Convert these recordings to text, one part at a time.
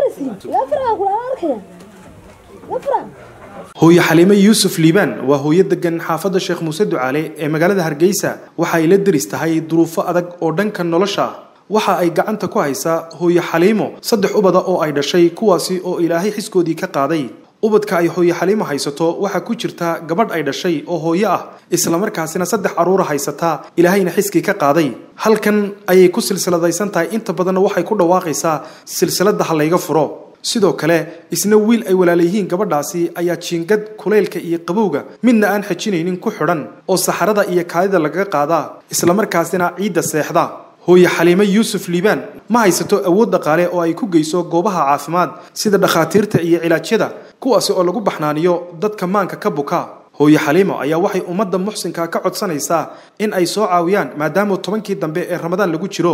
hooyo Xaliimo Yuusuf Liibaan waa hooyo degan xaafadda Sheekh Muuse Ducaale ee magaalada Hargeysa waxa ay la diristahay duruufo adag oo dhanka nolosha waxa ay gacanta ku haysaa hooyo Xaliimo saddex ubada oo ay dhashay kuwaasi oo Ilaahay xiskoodii ka qaaday ubadka ay hooyo Xaliimo haysato waxa ku jirta gabadh ay dhashay oo hooyo ah isla markaasina saddex caruur haysata Ilaahayna xiskii ka qaaday halkan ayay ku silsiladaysan tahay inta badan waxay ku dhawaaqaysaa silsilada halayga furo sidoo kale isna wiil ay walaalayihiin gabadhaasi ayaa jiingad kuleylka iyo qabowga midna aan xajinaynin ku xidhan oo saxarada iyo kaadida laga qaada isla markaasina ciida seexda hooyo Xaliimo Yuusuf Liibaan ma haysato awood dhaqaale oo ay ku geyso goobaha caafimaad sida dhakhaatiirta iyo cilaajyada kuwaas oo lagu baxnaaniyo dadka maanka ka buka hooyo Xaliimo ayaa waxay ummadda muxsinka ka codsanaysaa in ay soo caawiyaan maadaama 10kii dambe ee Ramadaan lagu jiro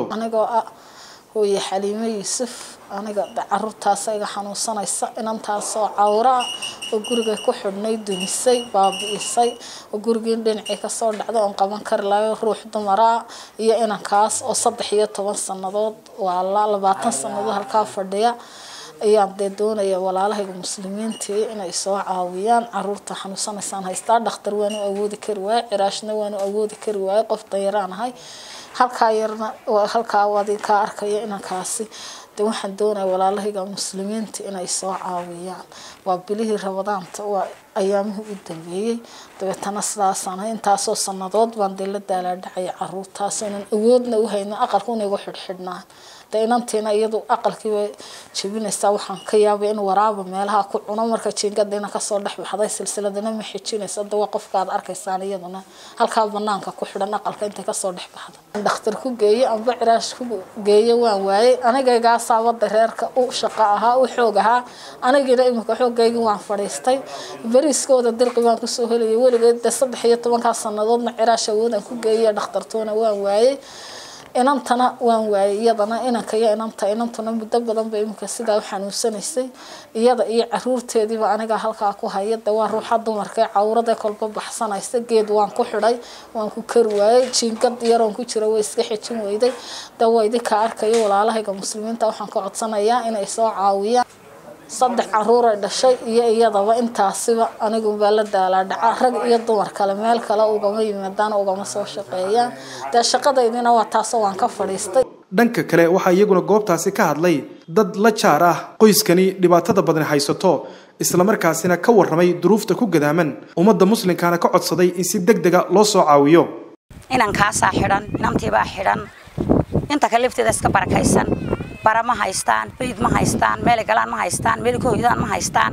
hooyo Xaliimo Yuusuf aniga carruurtaas iga xanuunsanaysa inantaas oo cawra oo guriga ku xidhnay dumisay baabiisay oo guriga dhinacii ka soo dhacdo oo qaban kar laayo ruux dumara iyo inankaas oo 13 sanadood waa 20 sanadood halka fadhiya ayaan doonaya walaalahayga muslimiinta inay soo caawiyaan carruurta xanuunsanaysan haysta dhakhtar waan awoodi kar waa ciraashna waan awoodi kar waa qof dayraanahay halka yarna halka wadi ka arkaya inankaasi waxaan doonayaa walaalahayga muslimiinta inay soo caawiyaan waa bilihii Ramadaanta waa ayaamihii u dambeeyay dabeetana sidaasana intaasoo sanadood baan dila dhacay carruurtaas inaan awoodna u hayno aqalku inagu xidhnaa inanteena iyadu aqalkii way jabinaysaa waxaan ka yaabay in waraaba meelaha ku cuno marka jiingadina ka soo dhaxbaxday silsiladana ma xijinaysa dawa qofka aad arkaysaan iyaduna halka banaanka ku xidhan aqalka inta ka soo dhaxbaxda dhakhtar ku geeyay amba ciraash ku geeyay waan waayay aniga gaasawada reerka u shaqo ahaa u xoog ahaa aniga imika xoogayga waan fadhiistay bariiskooda dirqi waan ku soo helay waligeed 13 sanadoodna ciraash awoodaan ku geeyay dhakhtartoona waan waayay inantana waan waayay iyadana inankaya inantuna muddo badan bay imika sidaa xanuunsanaysay iyada iyo carruurteediiba aniga halka ku hayay waa ruuxa dumarka cawrada kolba baxsanaysa geed waan ku xidhay waan ku kar waayay jiingad yaroon ku jira way iska xijin weyday dawaydi ka arkayo walaalahayga muslimiinta waxaan ka codsanayaa inay soo caawiyaan saddex caruur ay dhashay iyo iyadaba intaasiba anigu baa la dhaca rag iyo dumar kale meel kale ugama yimaadaan ugama soo shaqeeyaan shaqadeydina waa taas oo aan ka fadhiistay dhanka kale waxa iyaguna goobtaasi ka hadlay dad la jaar ah qoyskani dhibaatada badan haysato isla markaasina ka warramay duruufta ku gadaaman ummadda muslimkaana ka codsaday in si degdeg ah loo soo caawiyo inaan ka saaxiran inantiiba xiran inta kale lifteeda iska barakaysan barama haystaan beed ma haystaan meel galaan ma haystaan meel kooxdaan ma haystaan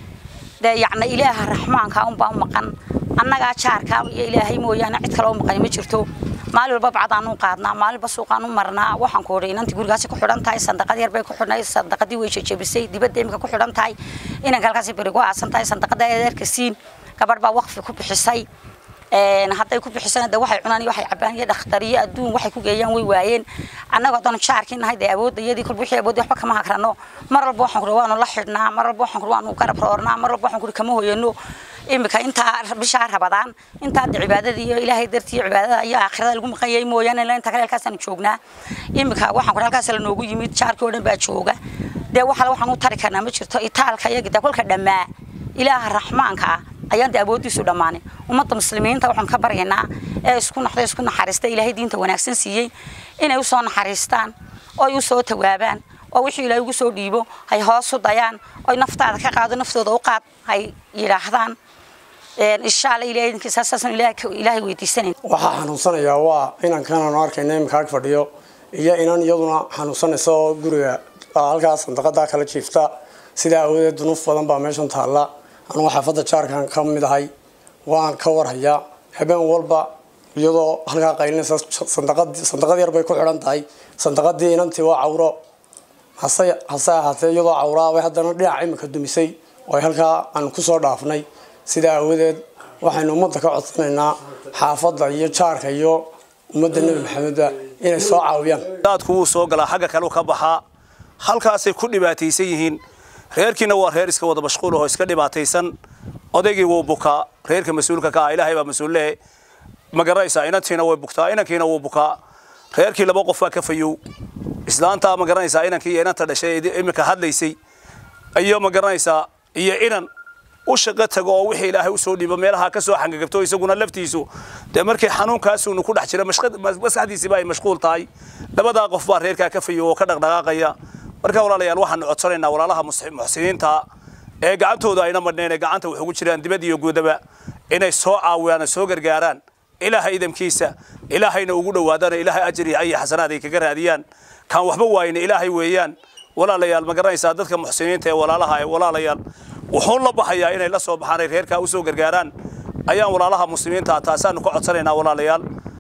yacni ilaaha raxmaanka baa maqan annaga jaarka iyo ilaahay mooyaane cid kale oo maqan ma jirto maalin walba bacdaan u qaadnaa maalin ba suuqaan u marnaa waxaan ku horeeyay inantii gurigaas ku xidhan tahay sandaqad yar bay ku xidhnay sandaqadii way jajabisay dibadda imika ku xidhan tahay inaan halkaas barigo aasan tahay sandaqada eerka siin gabadh baa waqfi ku bixisay hadday ku bixisana waxay cunaan iyo waxay cabaan iyo dhakhtariyo adduun waxay ku geeyaan way waayeen annaga doon jaarkiinahay awoodayadii kul wixii awood waxba kama hakrano mar walba waxaan ku waanu la xidhnaa mar walba waxaan ku waanu garab roornaa mar walba waxaan ku kama hooyano imika inta bisha Ramadaan inta cibaadada iyo ilaahay dartii cibaadada iyo aakhirada lagu maqayay mooyaan in inta kale halkaas aan joognaa imika waxaan ku halkaas la noogu yimid jaarkii oo dhan baa jooga waxaan u tari karnaa ma jirto itaalka iyaga kulka dhamaa ilaaha raxmaanka ayaan awoodiisu dhamaanay ummadda muslimiinta waxaan ka baryaynaa ee isku naxariista ilaahay diinta wanaagsan siiyay inay u soo naxariistaan oo u soo tawaabaan oo wixii ilaahay ugu soo dhiibo ay hoos u dayaan oo naftaada ka qaado naftooda u qaad ay yiraahdaan insha Allah ilaahay idinkiisa saasan ilaahay weydiisanay waxa xanuunsanayaa waa inaan kana arkayna imka fadhiyo iyo inaan iyaduna xanuunsanayso guriga halkaas sandaqada kala jiifta sida awoodeed dunuuf badan baa meeshan taala أنا حافظة شاركان كم مدهاي وان كور هيا حبان والبا يضو هلكا قايلين صندقات يربي كل عران تاي صندقات دي ننتي وعورة حصا يضو عورة واحد دنا ليه عيم كدوميسي وهلكا أن كسر دافني سيدا ودد وحين أمضى كعطنا حافظة يشارك يو أمضى النبي محمد إن الساعة ويان. لا تكون سوق لا حاجة كلو كبحة هلكا سيكون باتي سيهين reerkiina waa reer iska wada mashquul oo iska dhibaataysan odaygii wuu bukaa reerka mas'uulka ka ilaahay baa mas'uulee magaraysa inantiina way bugtaa inankiina wuu bukaa reerkii laba qof ka fayow islaanta magaraysa inankii inanta dhashay imika hadlaysay ayo ma garanaysaa iyo inan u shaqo tago oo wixii ilaahay u soo dhiibo meelaha ka soo xangagabto isaguna laftiisu de markii xanuunkaas uu ku dhex jira maskaxdiisa ay mashquul tahay labada qof baa reerka ka fayo oo ka dhaqdhaqaaqaya marka walaalayaal waxaan codsanaynaa walaalaha muxsiniinta ee gacantooda ayna madneen gacanta wax ugu jiraan dibad iyo guudaba inay soo caawiyaan soo gargaaraan ilaahay idamkiisa ilaahayna ugu dhawaadaan ilaahay ajri ay xasanaad ay kaga raadiyaan kan waxba waayna ilaahay weeyaan walaalayaal ma garanaysaa dadka muxsiniinta ee walaalayaal wuxuu la baxayaa inay la soo baxaan reerka u soo gargaaraan ayaan walaalaha muslimiinta taasaan ku codsanaynaa walaalayaal